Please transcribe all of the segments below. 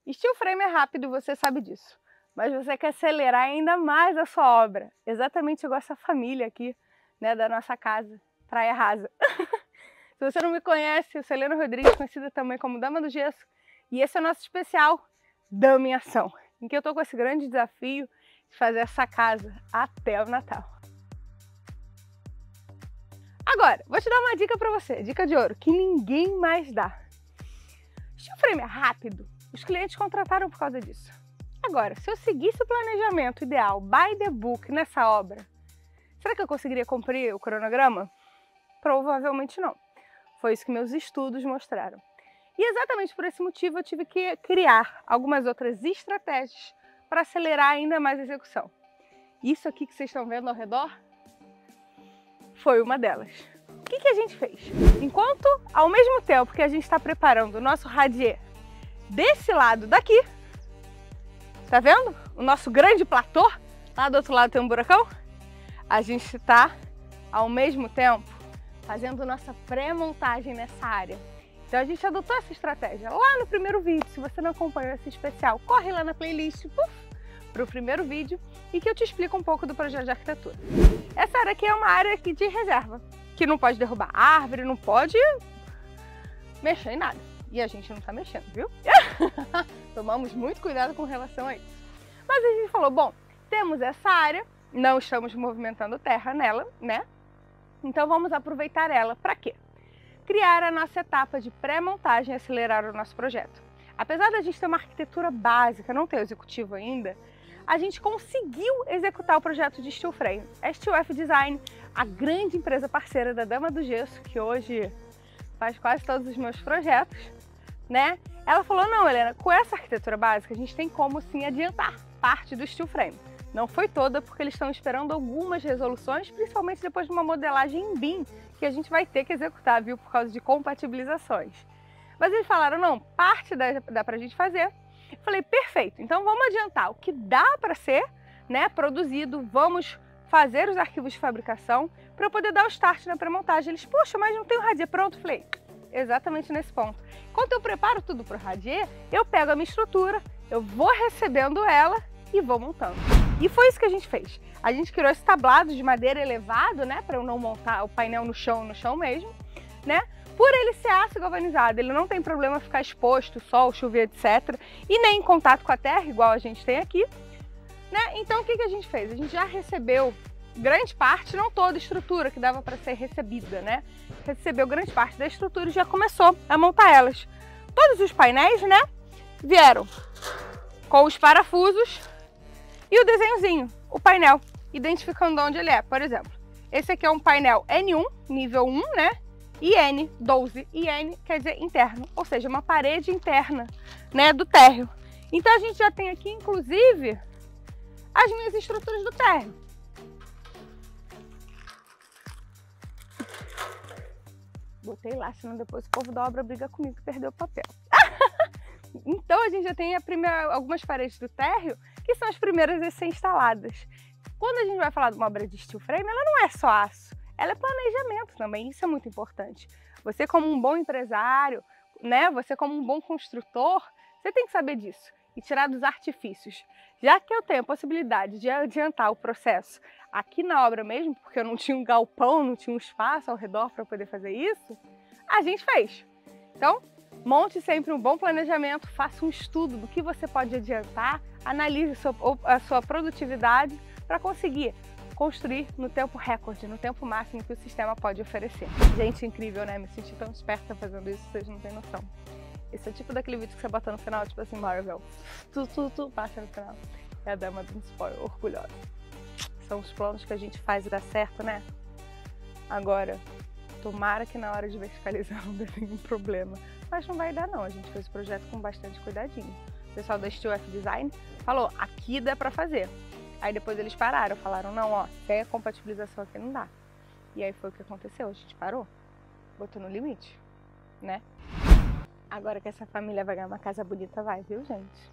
Steel frame é rápido, você sabe disso, mas você quer acelerar ainda mais a sua obra, exatamente igual essa família aqui, né, da nossa casa, Praia Rasa. Se você não me conhece, eu sou Helena Rodrigues, conhecida também como Dama do Gesso, e esse é o nosso especial Dama em Ação, em que eu estou com esse grande desafio de fazer essa casa até o Natal. Agora, vou te dar uma dica para você, dica de ouro, que ninguém mais dá. Steel frame é rápido, os clientes contrataram por causa disso. Agora, se eu seguisse o planejamento ideal, by the book, nessa obra, será que eu conseguiria cumprir o cronograma? Provavelmente não. Foi isso que meus estudos mostraram. E exatamente por esse motivo eu tive que criar algumas outras estratégias para acelerar ainda mais a execução. Isso aqui que vocês estão vendo ao redor foi uma delas. O que a gente fez? Enquanto, ao mesmo tempo que a gente está preparando o nosso radier desse lado daqui, tá vendo? O nosso grande platô, lá do outro lado tem um buracão. A gente está, ao mesmo tempo, fazendo nossa pré-montagem nessa área. Então a gente adotou essa estratégia lá no primeiro vídeo. Se você não acompanhou esse especial, corre lá na playlist para o primeiro vídeo e que eu te explico um pouco do projeto de arquitetura. Essa área aqui é uma área aqui de reserva, que não pode derrubar árvore, não pode mexer em nada. E a gente não está mexendo, viu? Tomamos muito cuidado com relação a isso. Mas a gente falou, bom, temos essa área, não estamos movimentando terra nela, né? Então vamos aproveitar ela para quê? Criar a nossa etapa de pré-montagem e acelerar o nosso projeto. Apesar da gente ter uma arquitetura básica, não ter o executivo ainda, a gente conseguiu executar o projeto de steel frame. A Steel F Design, a grande empresa parceira da Dama do Gesso, que hoje faz quase todos os meus projetos, né? Ela falou, não, Helena, com essa arquitetura básica a gente tem como sim adiantar parte do steel frame. Não foi toda, porque eles estão esperando algumas resoluções, principalmente depois de uma modelagem em BIM, que a gente vai ter que executar, viu, por causa de compatibilizações. Mas eles falaram, não, parte dá pra gente fazer. Eu falei, perfeito, então vamos adiantar o que dá para ser, né, produzido, vamos fazer os arquivos de fabricação para eu poder dar o start na pré-montagem. Eles, poxa, mas não tem o radier pronto? Eu falei, exatamente nesse ponto. Enquanto eu preparo tudo para o radier, eu pego a minha estrutura, eu vou recebendo ela e vou montando. E foi isso que a gente fez. A gente criou esse tablado de madeira elevado, né, para eu não montar o painel no chão mesmo, né? Por ele ser aço galvanizado, ele não tem problema ficar exposto, sol, chover, etc. E nem em contato com a terra, igual a gente tem aqui, né? Então o que a gente fez? A gente já recebeu grande parte, não toda a estrutura que dava para ser recebida, né? Recebeu grande parte da estrutura e já começou a montar elas. Todos os painéis, né, vieram com os parafusos e o desenhozinho, o painel, identificando onde ele é. Por exemplo, esse aqui é um painel N1, nível 1, né? E N12, e N quer dizer interno, ou seja, uma parede interna, né, do térreo. Então a gente já tem aqui, inclusive, as minhas estruturas do térreo. Botei lá, senão depois o povo da obra briga comigo que perdeu o papel. Então a gente já tem algumas paredes do térreo que são as primeiras a ser instaladas. Quando a gente vai falar de uma obra de steel frame, ela não é só aço. Ela é planejamento também, isso é muito importante. Você como um bom empresário, né, você como um bom construtor, você tem que saber disso e tirar dos artifícios. Já que eu tenho a possibilidade de adiantar o processo aqui na obra mesmo, porque eu não tinha um galpão, não tinha um espaço ao redor para poder fazer isso, a gente fez. Então, monte sempre um bom planejamento, faça um estudo do que você pode adiantar, analise a sua produtividade para conseguir construir no tempo recorde, no tempo máximo que o sistema pode oferecer. Gente, incrível, né? Me senti tão esperta fazendo isso, vocês não têm noção. Esse é tipo daquele vídeo que você bota no final, tipo assim, Marvel. Baixa no final. É a Dama do spoiler, orgulhosa. São os planos que a gente faz e dá certo, né? Agora, tomara que na hora de verticalizar não dê nenhum problema. Mas não vai dar não, a gente fez o projeto com bastante cuidadinho. O pessoal da Steel F Design falou, aqui dá pra fazer. Aí depois eles pararam, falaram, não, ó, sem a compatibilização aqui não dá. E aí foi o que aconteceu, a gente parou, botou no limite, né? Agora que essa família vai ganhar uma casa bonita, vai, viu, gente?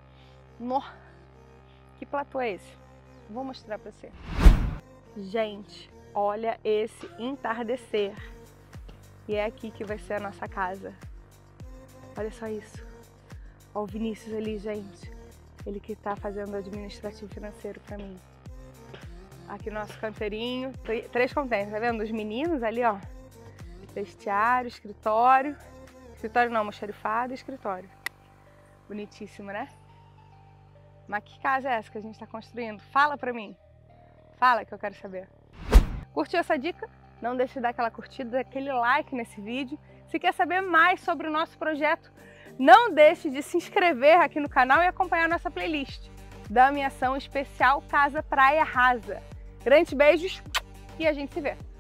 Que platô é esse? Vou mostrar pra você. Gente, olha esse entardecer. E é aqui que vai ser a nossa casa. Olha só isso. Ó o Vinícius ali, gente. Ele que tá fazendo o administrativo financeiro pra mim. Aqui nosso canteirinho, 3 contêineres, tá vendo? Os meninos ali, ó. Vestiário, escritório. Escritório não, almoxarifado e escritório. Bonitíssimo, né? Mas que casa é essa que a gente tá construindo? Fala pra mim. Fala que eu quero saber. Curtiu essa dica? Não deixe de dar aquela curtida, aquele like nesse vídeo. Se quer saber mais sobre o nosso projeto, não deixe de se inscrever aqui no canal e acompanhar nossa playlist da minha ação especial Casa Praia Rasa. Grandes beijos e a gente se vê!